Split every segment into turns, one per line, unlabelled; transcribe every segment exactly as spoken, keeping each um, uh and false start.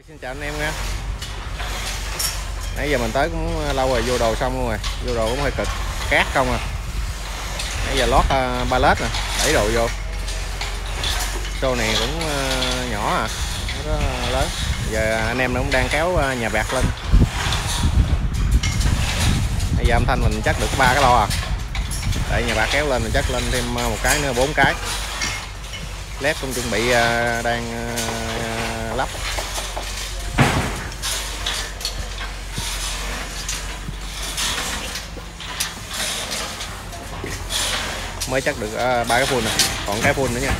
Xin chào anh em nha. Nãy giờ mình tới cũng lâu rồi, vô đồ xong luôn rồi, vô đồ cũng hơi cực, cát không à. Nãy giờ lót uh, ba lết nè, đẩy đồ vô. Xô này cũng uh, nhỏ à, nó lớn. Giờ anh em nó cũng đang kéo uh, nhà bạc lên. Bây giờ âm thanh mình chắc được ba cái lo à. Đợi nhà bạc kéo lên mình chắc lên thêm một cái nữa, bốn cái. Led cũng chuẩn bị uh, đang uh, lắp. Mới chắc được ba uh, cái full này, còn cái full nữa nha.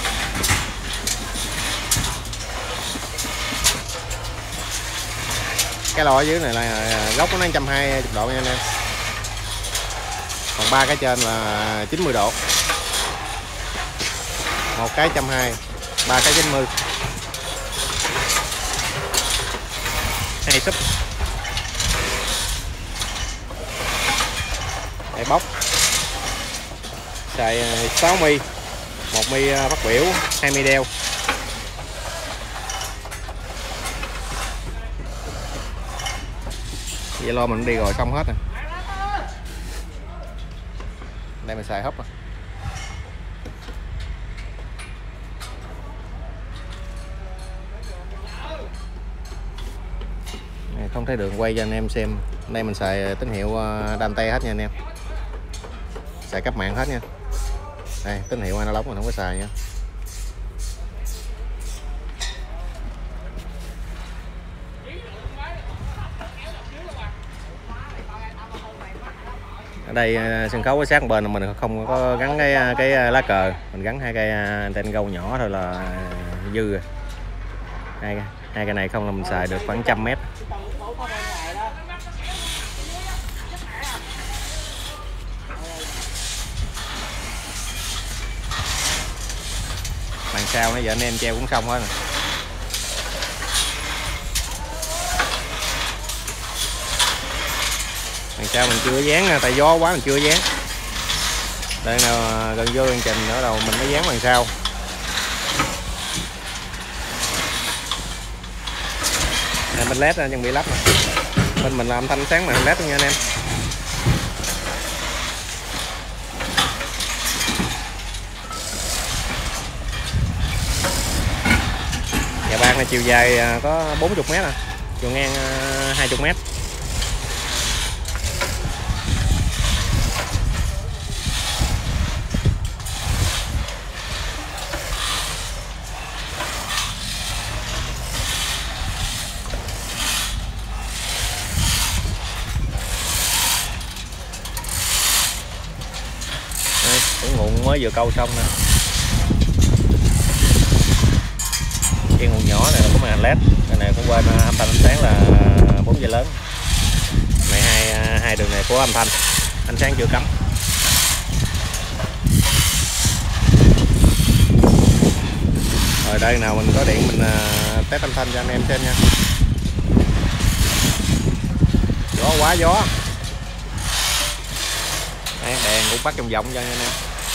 Cái lò ở dưới này là góc nó một trăm hai mươi độ nha anh em. Còn ba cái trên là chín mươi độ. Một cái một trăm hai mươi, ba cái chín mươi. Hai súp. Để bóc. Xài sáu mi, một mi phát biểu, hai mi đeo. Vậy lo mình đi rồi xong hết rồi. Đây mình xài hấp à. Này, không thấy đường quay cho anh em xem. Đây mình xài tín hiệu Dante hết nha anh em. Xài cấp mạng hết nha. Đây tín hiệu analog mình không có xài nha. Ở đây sân khấu ở sát bên mình không có gắn cái cái lá cờ, mình gắn hai cây anten gâu nhỏ thôi là dư rồi. Hai hai cây này không là mình xài được khoảng trăm mét. Màn sau nãy giờ anh em treo cũng xong hết rồi. Màn sau mình chưa dán, tại gió quá mình chưa dán. Đây nào gần vô chương trình ở đầu mình mới dán màn sau. Đây bên led chuẩn bị lắp rồi. Bên mình làm thanh sáng màn led nha anh em. Nhà bạc này chiều dài có bốn mươi mét à, chiều ngang hai mươi mét. Đây, cái nguồn mới vừa câu xong nè. Cái nguồn nhỏ này là có màn led, cái này cũng quên âm thanh ánh sáng là bốn dây lớn. Này hai hai đường này của âm thanh, ánh sáng chưa cắm. Rồi đây nào mình có điện mình test âm thanh cho anh em xem nha. Gió quá gió. Đây, đèn cũng bắt trong vòng cho anh em.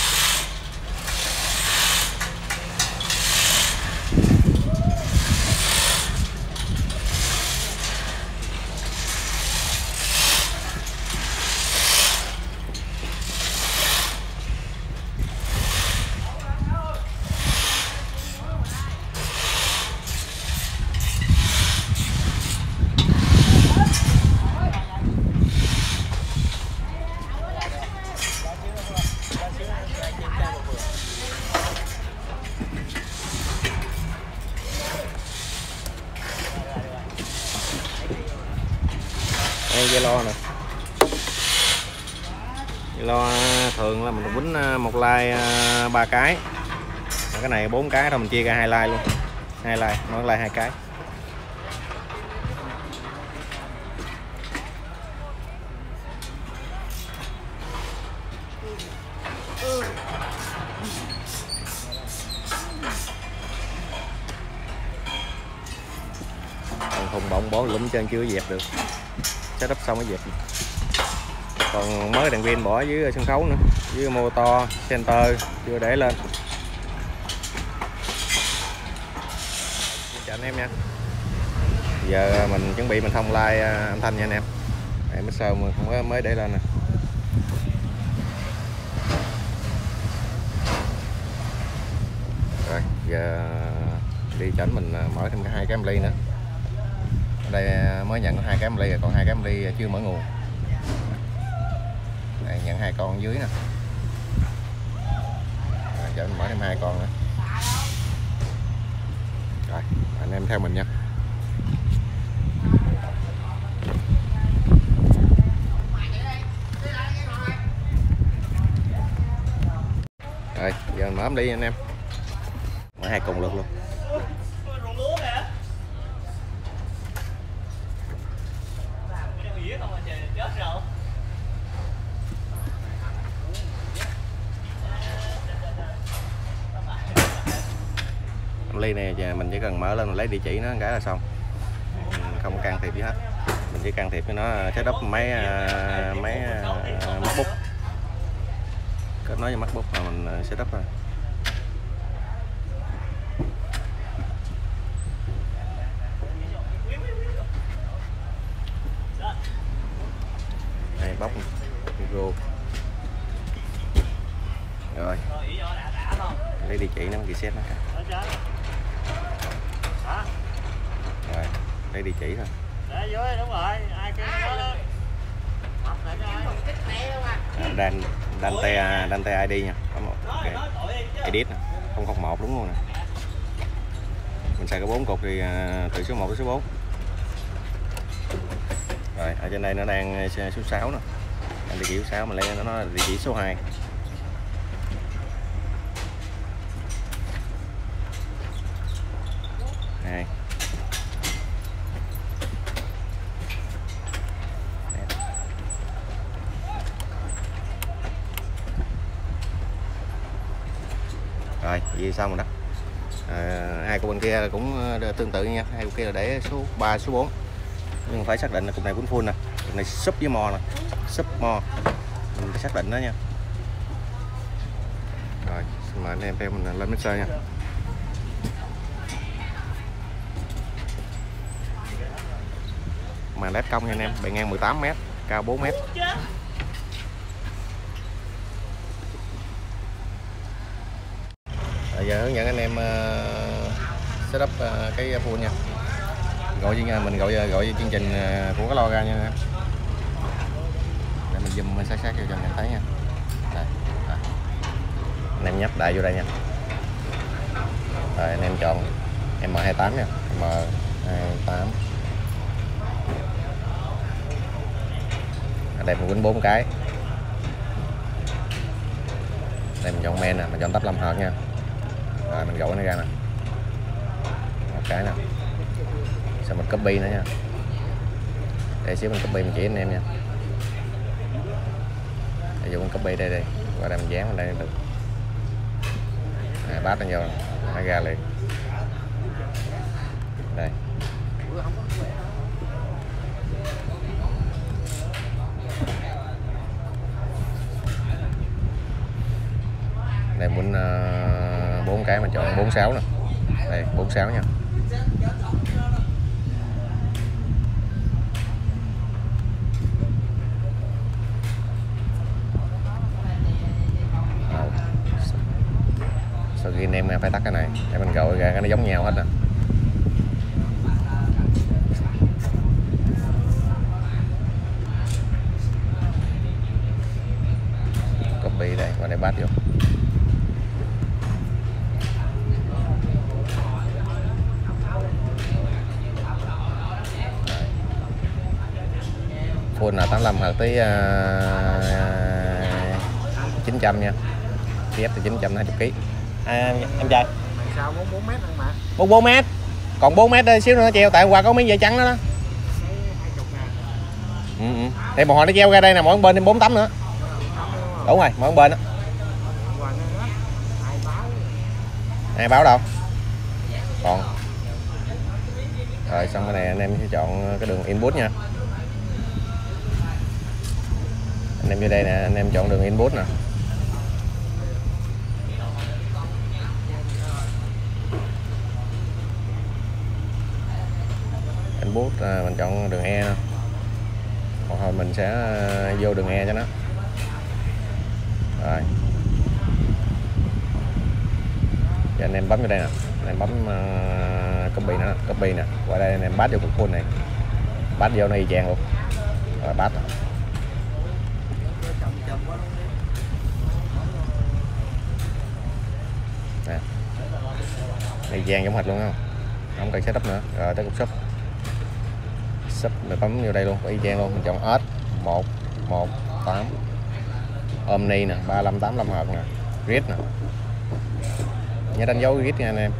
Đây dây lo nè. Dây lo thường là mình quýnh một like ba cái. Cái này bốn cái thôi mình chia ra hai like luôn. Hai like, mỗi like hai cái. Còn thùng bọng bỏ lụm trên chưa dẹp được. Setup xong mới dẹp. Còn mới đèn pin bỏ dưới sân khấu nữa, dưới motor center chưa để lên. Chào anh em nha. Giờ mình chuẩn bị mình thông like âm thanh nha anh em. Đây, mixer mới mới để lên nè. Rồi giờ đi chỉnh mình mở thêm hai cái âm ly nữa. Ở đây mới nhận hai cái âm ly, còn hai cái âm ly chưa mở nguồn. Đây, nhận hai con dưới nè. Rồi, giờ mình mở thêm hai con nữa. Rồi anh em theo mình nha. Rồi giờ mình mở âm ly anh em. Mở hai cùng lượt luôn. Ly này mình chỉ cần mở lên lấy địa chỉ nó cái là xong, mình không can thiệp gì hết, mình chỉ can thiệp cho nó setup máy máy MacBook, kết nối với MacBook mà mình setup rồi. Đây bóc micro rồi, lấy địa chỉ nó reset nó. Rồi, đây địa chỉ thôi.
Để dưới đúng rồi, ai kêu nó đó.
Dan Dante Dante i đê nha. Có một okay. Edit nè, không không một đúng luôn nè. Mình xài có bốn cục thì từ số một đến số bốn. Rồi, ở trên đây nó đang số sáu nè. Địa chỉ số sáu mình lấy nó nó địa chỉ số hai. Hai. Rồi, vậy xong rồi đó. À, hai cục bên kia cũng tương tự nha, hai cục kia là để số ba, số bốn. Nhưng phải xác định là cục này cũng full nè, cục này sub với mo nè, sub mo. Mình phải xác định đó nha. Rồi, xin mời anh em theo mình lên mixer nha. Màn led cong nha anh em, bề ngang mười tám mét, cao bốn mét. Rồi giờ hướng dẫn anh em uh, setup uh, cái full nha. Gọi với mình gọi gọi chương trình của cái lo ra nha em. Để mình zoom sát sát cho cho anh em thấy nha. Đây, đây. Anh em nhấp đại vô đây nha. Rồi anh em chọn M hai tám nha, M hai tám. Ở đây mình quýnh bốn cái. Đây mình chọn men nè, mình chọn tắp lâm hợp nha. Rồi mình gọi nó ra nè. Một cái nè. Xong mình copy nữa nha. Để xíu mình copy mình chỉ anh em nha. Ví dụ mình copy đây đi, qua đây mình dán vào đây được. À, bát nó vô, nó ra liền. Đây. Đây muốn bốn uh, cái mình chọn bốn sáu nè. Đây bốn sáu nha. Sau khi anh em phải tắt cái này để mình gọi ra cái nó giống nhau hết nè. Copy đây qua đây bắt vô. Full là tám mươi lăm hợp tới uh, chín trăm nha. Ép từ chín trăm hai mươi ký. À, em trai.
Sao bốn mươi bốn mét mà.
bốn mươi bốn mét. Còn bốn mét đây xíu nữa nó treo, tại hôm qua có miếng dây trắng đó đó. Ừ, ừ. Thì một hồi nó treo ra đây nè, mỗi bên thêm bốn tấm nữa. Đúng rồi, mỗi bên đó. Ai báo đâu? Còn. Rồi xong cái này anh em sẽ chọn cái đường input nha. Anh em vô đây nè, anh em chọn đường input nè. Anh Anh bút à, mình chọn đường E nè. Còn hồi mình sẽ vô đường E cho nó. Rồi. Giờ anh em bấm vô đây nè. Anh em bấm uh, copy nữa, copy nè. Qua đây anh em bắt vô cục full này. Bắt vô nó y chang luôn. Rồi bắt. Nè. Y chang giống hệt luôn không? Không cần setup nữa. Rồi tới cục sub. Sub mình bấm vô đây luôn, y chang luôn. Mình chọn S một một tám. Omni nè, ba lăm tám lăm hợp nè. Grid nè. Nhớ đánh dấu grid nha anh em.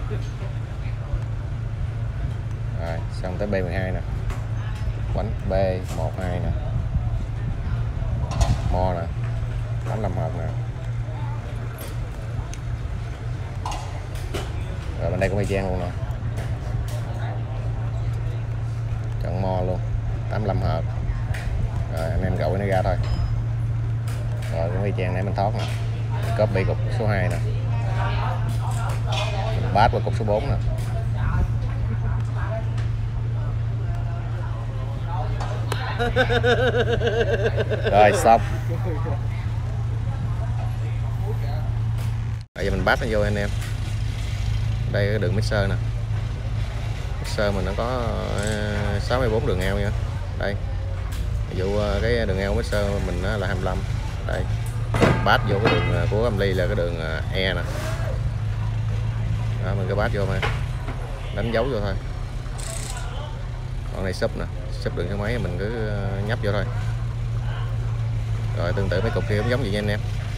Rồi, xong tới B mười hai nè. Quánh B một hai nè. Mo nè. tám lăm hợp nè. Rồi bên đây cũng y chang luôn nè. Chọn mo luôn, tám lăm hợp. Rồi anh em gọi nó ra thôi. Rồi cũng y chang này mình thoát nè. Copy cục số hai nè. Bát vào cục số bốn nè. Rồi xong. Bây giờ mình bắt nó vô anh em. Đây cái đường mixer nè. Mixer mình nó có sáu mươi bốn đường eo nha. Đây. Ví dụ cái đường eo mixer mình là hai mươi lăm. Đây. Bát vô cái đường của âm ly là cái đường E nè. Đó, mình cái bát vô mà đánh dấu vô thôi. Còn này sub nè, sub đường số mấy mình cứ nhấp vô thôi. Rồi tương tự mấy cục kia cũng giống vậy nha anh em.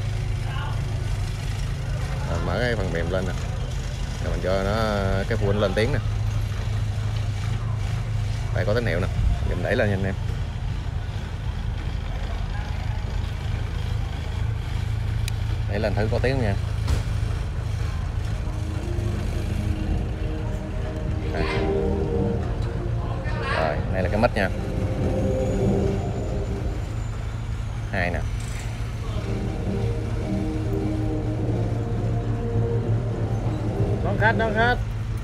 Rồi, mở cái phần mềm lên nè. Rồi mình cho nó cái full lên tiếng nè. Đây có tín hiệu nè, giờ mình đẩy lên nha anh em. Đẩy lên thử có tiếng nha. Đây. Rồi, này là cái mic nha. Hai nè.
Đón khách, đón khách.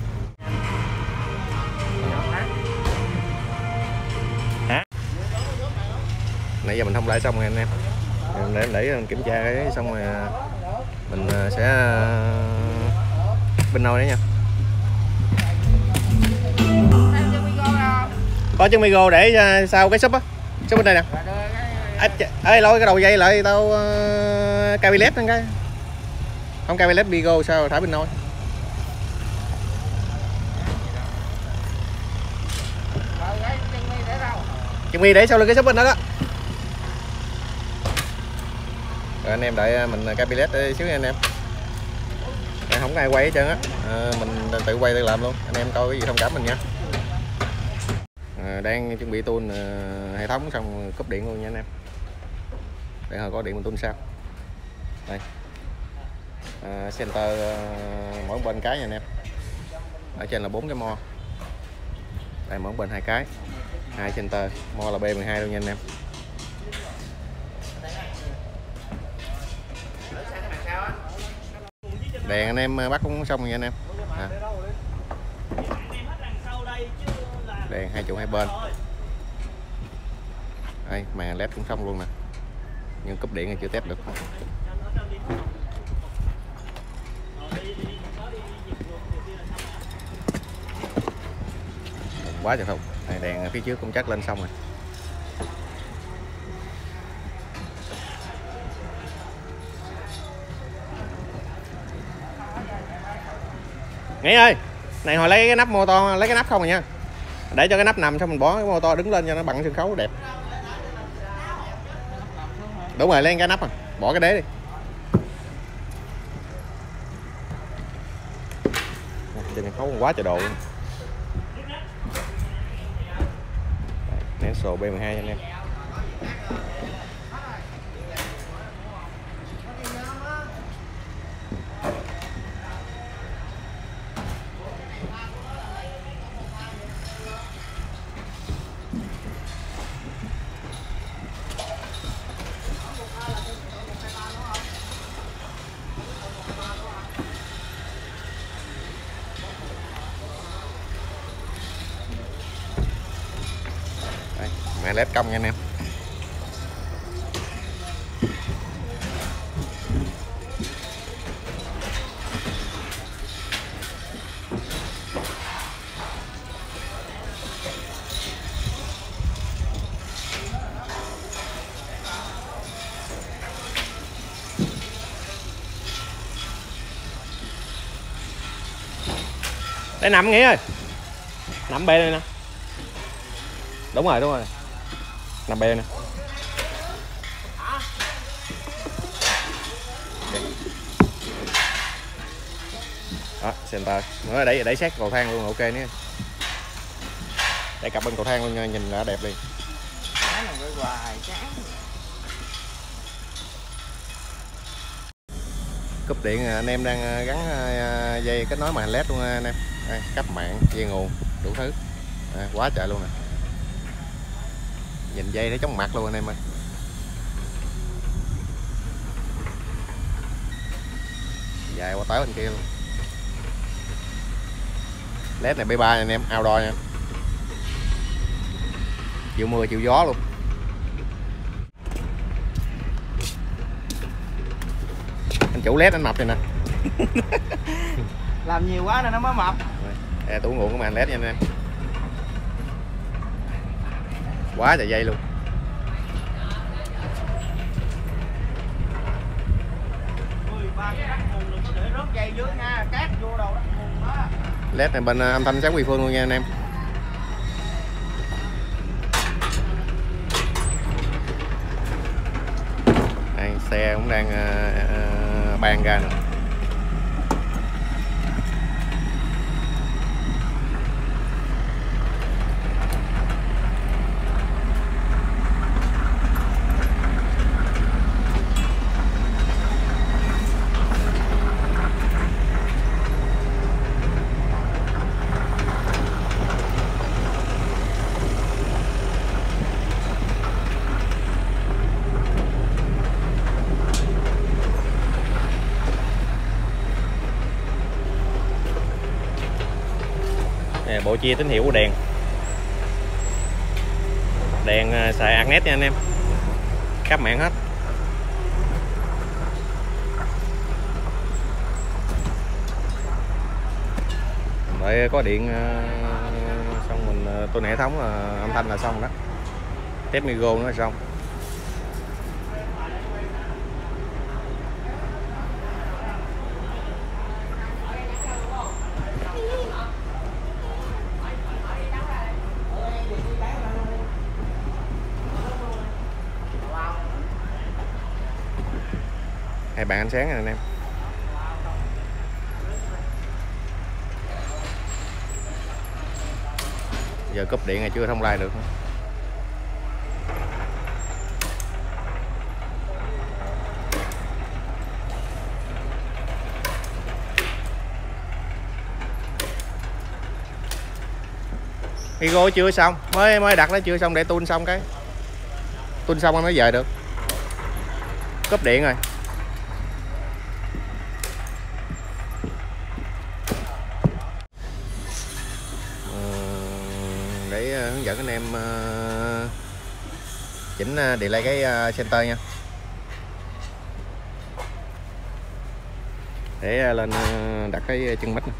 Hả? Nãy giờ mình thông lại xong rồi anh em. Để để mình kiểm tra cái xong rồi mình sẽ bên nồi đấy nha. Có chân Migo để sau cái súp á. Súp bên đây nè. Ê lôi cái đầu dây lại tao uh, cabinet lên cái. Không cabinet Migo sao thả bên nồi. Chân mi để sau lưng cái súp bên đó đó. Rồi anh em đợi mình cabinet xíu nha anh em. Đây, không có ai quay hết trơn á. À, mình tự quay tự làm luôn. Anh em coi cái gì thông cảm mình nha. À, đang chuẩn bị tuôn uh, hệ thống xong cúp điện luôn nha anh em. Để hồi có điện mình tuôn sao. Đây. À, center uh, mỗi bên cái nha anh em. Ở trên là bốn cái mo. Đây mỗi bên hai cái. Hai center, mo là B mười hai luôn nha anh em. Đèn anh em bắt cũng xong rồi nha anh em. À. Đèn hai trụ hai bên. Đây, màn led cũng xong luôn nè. Nhưng cúp điện thì chưa test được. Quá trời không. Đây, đèn phía trước cũng chắc lên xong rồi. Nghĩ ơi, này hồi lấy cái nắp mô tô, lấy cái nắp không rồi nha. Để cho cái nắp nằm xong mình bỏ cái mô tô đứng lên cho nó bằng sân khấu đẹp. Đúng rồi, lấy cái nắp à, bỏ cái đế đi. Trên sân khấu quá trời đồ luôn. Nén sổ B mười hai cho anh em. màn led cong nha anh em. Để nằm Nghĩa ơi, nằm bê đây nè. Đúng rồi, đúng rồi, nằm bê nè. Đó, center nó đẩy đẩy sát cầu thang luôn, ok nhé. Đẩy cặp bên cầu thang luôn nha, nhìn đã đẹp đi. Cúp điện anh em đang gắn dây kết nối màn led luôn anh em. Đây, cấp mạng, dây nguồn, đủ thứ. À, quá trời luôn nè. Nhìn dây thấy chóng mặt luôn anh em ơi. Dài qua tới bên kia luôn. Led này B ba nha anh em, outdoor nha. Chịu mưa chịu gió luôn. Anh chủ led anh mập này nè.
Làm nhiều quá nên nó mới mập.
Đây, tủ nguồn của màn led nha anh em. Quá trời dây luôn. Led này bên âm thanh sáng quy phương luôn nha anh em. Đây, xe cũng đang uh, uh, ban ra nè. Bộ chia tín hiệu của đèn. Đèn xài Agnes nha anh em. Cáp mạng hết. Đợi có điện xong mình tôi hệ thống âm thanh là xong đó. Test micro nó là xong. Hai bàn ánh sáng này anh em. Giờ cúp điện này chưa thông lai được. Vigo chưa xong, mới mới đặt nó chưa xong để tune xong cái. Tune xong mới về được. Cúp điện rồi. Để hướng dẫn anh em chỉnh delay cái center nha, để lên đặt cái chân mic.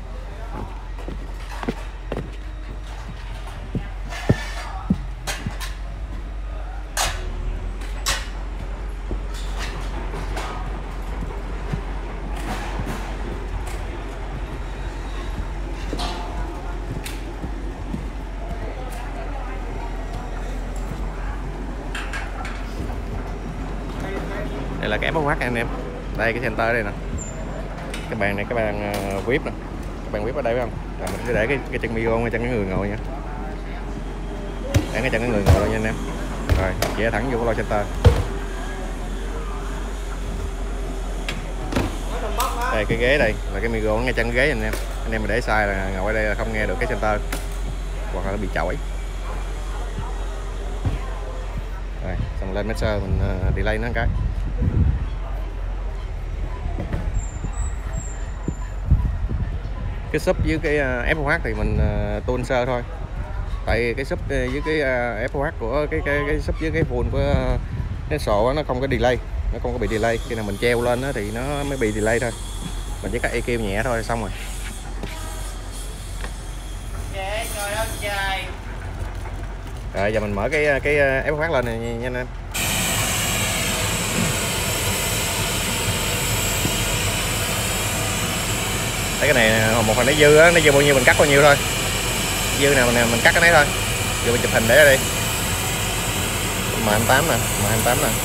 Đây là cái ép ép hát anh em. Đây cái center đây nè. Cái bàn này cái bàn uh, vip nè. Cái bàn vip ở đây phải không? Rồi mình sẽ để cái cái chân micro ngay chân cái người ngồi nha. Để cái chân cái người ngồi luôn nha anh em. Rồi, chĩa thẳng vô cái loa center. Đây cái ghế đây là cái micro ngay chân cái ghế anh em. Anh em mà để sai là ngồi ở đây là không nghe được cái center. Hoặc là nó bị chổi. Rồi, xong lên mixer mình uh, delay nó một cái. Cái sub với cái ép ép hát thì mình uh, tune sơ thôi. tại cái sub với cái ép o hát của cái cái cái sub với cái full của cái sổ nó không có delay, nó không có bị delay. Khi nào mình treo lên đó thì nó mới bị delay thôi. Mình chỉ cắt e quy nhẹ thôi xong rồi. Rồi giờ mình mở cái cái ép o hát lên này nha anh em. Thấy cái này một phần nó dư á, nó dư bao nhiêu mình cắt bao nhiêu thôi. Dư nào mình, mình cắt cái đấy thôi. Giờ mình chụp hình để ra đi. M hai tám nè, M hai tám nè.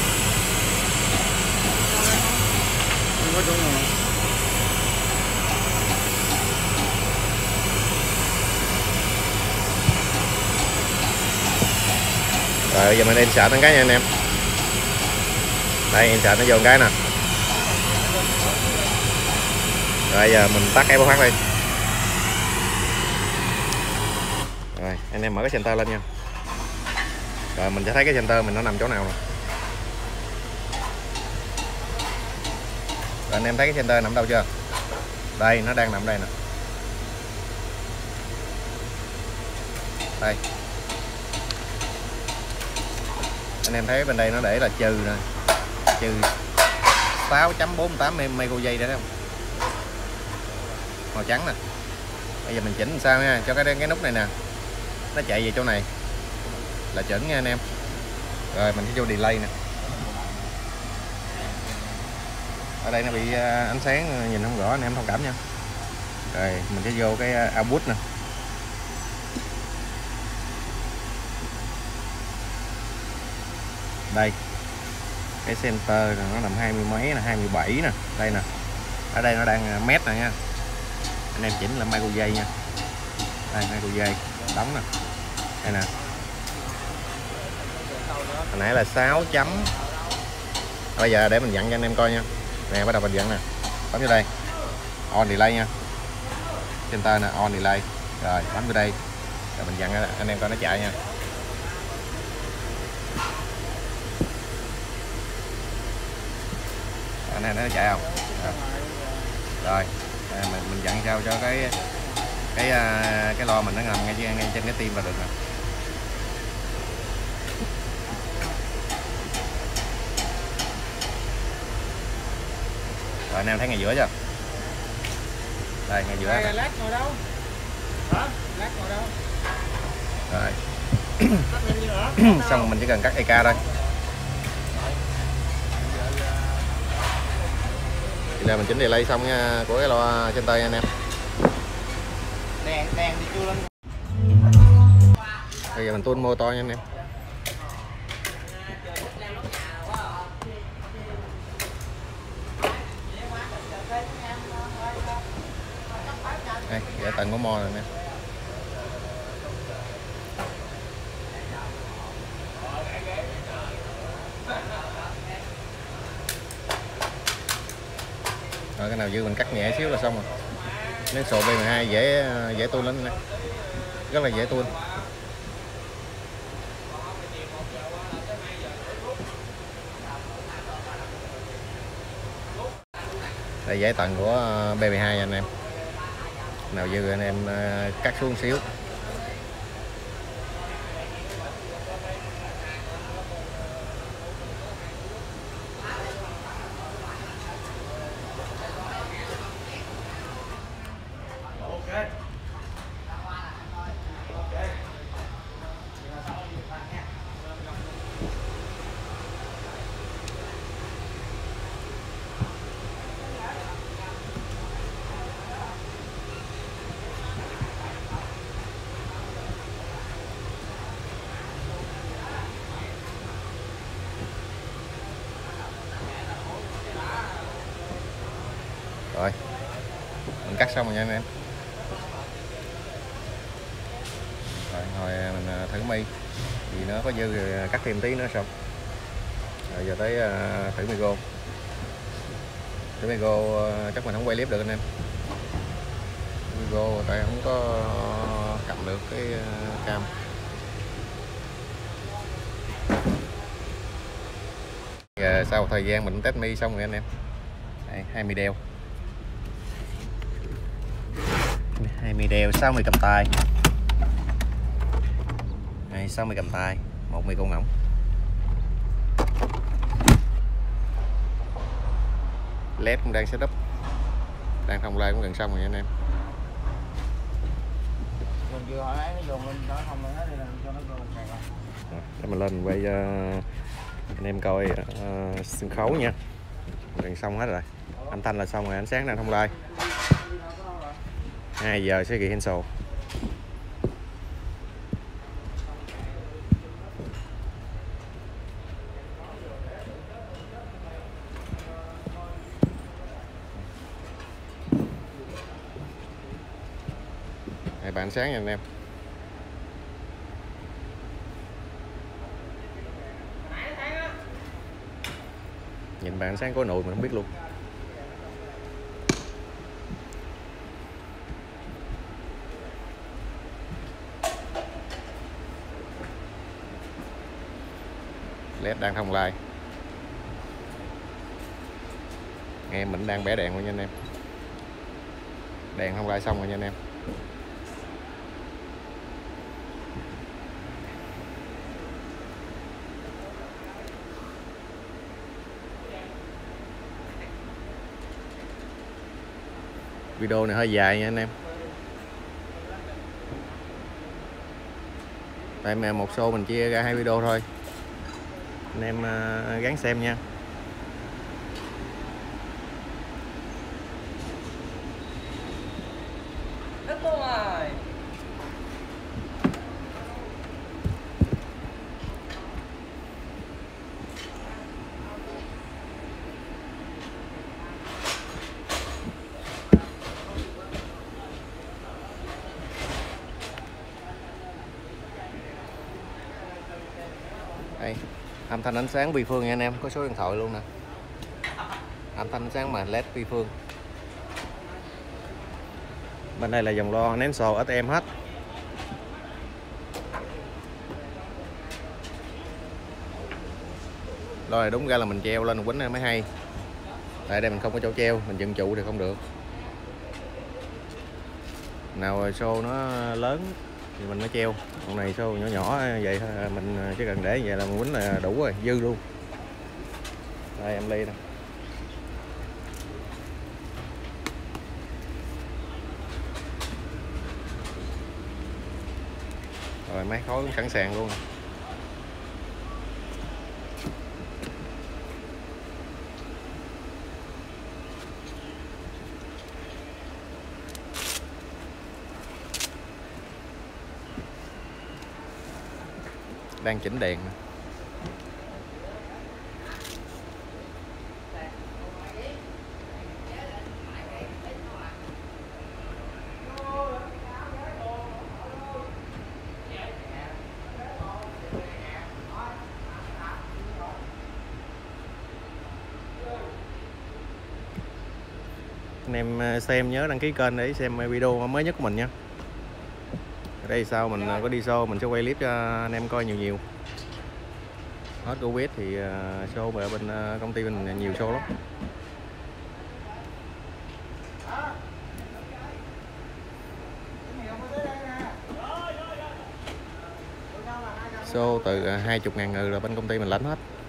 Rồi giờ mình insert cái nha anh em. Đây insert nó vô một cái nè. Rồi giờ mình tắt ép o hát đi. Rồi anh em mở cái center lên nha. Rồi mình sẽ thấy cái center mình nó nằm chỗ nào rồi. Rồi anh em thấy cái center nằm đâu chưa? Đây nó đang nằm đây nè. Đây. Anh em thấy bên đây nó để là trừ nè. Trừ sáu chấm bốn tám mega giây đó không? Màu trắng nè. Bây giờ mình chỉnh làm sao nha, cho cái cái nút này nè nó chạy về chỗ này là chuẩn nha anh em. Rồi mình sẽ vô delay nè. Ở đây nó bị ánh sáng nhìn không rõ, anh em thông cảm nha. Rồi mình sẽ vô cái output nè. Đây cái center nó nằm hai mươi mấy nè, hai mươi bảy nè, đây nè. Ở đây nó đang mét nè nha. Anh em chỉnh là micro giây nha. Đây micro giây đóng nè. Đây nè. Hồi nãy là sáu chấm. Bây giờ để mình dặn cho anh em coi nha. Nè bắt đầu mình dặn nè. Bấm vô đây. On delay nha. Center nè, on delay. Rồi bấm vô đây. Rồi mình dặn anh em coi nó chạy nha. Anh em thấy nó chạy không? Rồi. Rồi. À, mình mình dặn sao cho cái cái cái lo mình nó nằm ngay, ngay trên cái tim là được nè. Rồi anh em thấy ngay giữa chưa? Đây ngay giữa.
Đây, lát ngồi đâu? Hả? Lát ngồi đâu?
Rồi. Xong mình chỉ cần cắt e ca thôi. Thì là mình chỉnh delay xong nha, của cái loa trên tay anh em.
Đèn đèn thì chưa lên.
Bây giờ mình tuôn mô to nha anh em. Đây, để tầng của mo rồi nè. Rồi cái nào dư mình cắt nhẹ xíu là xong rồi. Đến sổ B mười hai dễ dễ tuôn lắm nè. Rất là dễ tuôn. Đây dãy tầng của B mười hai anh em. Nào dư anh em cắt xuống xíu. Rồi mình cắt xong rồi nha anh em. Rồi hồi mình thử mi thì nó có dư rồi cắt thêm tí nữa xong. Rồi giờ tới uh, thử micro. Thử micro uh, chắc mình không quay clip được anh em. Micro tại không có cầm được cái uh, cam. Giờ sau một thời gian mình test mi xong rồi anh em. Đây, hai mi đeo. hai mi đeo, sáu mươi cầm tay. Đây, sáu mươi cầm tay, một mi con ngỗng. led cũng đang setup, đang thông lai cũng gần xong rồi nha anh em.
Mình vừa hỏi nó dồn lên đó không hết đi, cho nó vô kẹt rồi.
Để mình lên quay uh, anh em coi uh, sân khấu nha. Gần xong hết rồi, âm thanh là xong rồi, ánh sáng đang thông lai. Hai giờ sẽ ghi Hensel. Đây bàn sáng nha anh em. Nhìn bàn sáng có nồi mình không biết luôn. led đang thông lai. Nghe mình đang bẻ đèn rồi nha anh em. Đèn thông lai xong rồi nha anh em. Video này hơi dài nha anh em. Tại mà một show mình chia ra hai video thôi. Anh em uh, gắng xem nha.
Đất rồi.
Đây, âm thanh ánh sáng vi phương nha anh em, có số điện thoại luôn nè. Âm thanh ánh sáng mà led vi phương. Bên đây là dòng loa nén sò ét em hết. Loa này đúng ra là mình treo lên quýnh mới hay. Tại đây mình không có chỗ treo, mình dựng trụ thì không được. Nào show nó lớn thì mình mới treo, con này show nhỏ nhỏ vậy thôi, mình chỉ cần để vậy là mình quýnh là đủ rồi, dư luôn. Đây em ly nè. Rồi máy khối cũng sẵn sàng luôn. Đang chỉnh đèn nè. Anh em xem nhớ đăng ký kênh để xem video mới nhất của mình nha. Ở đây sau mình có đi show mình sẽ quay clip cho anh em coi nhiều nhiều. Hết Covid thì show ở bên công ty mình nhiều show lắm. Show từ hai mươi ngàn người là bên công ty mình lãnh hết.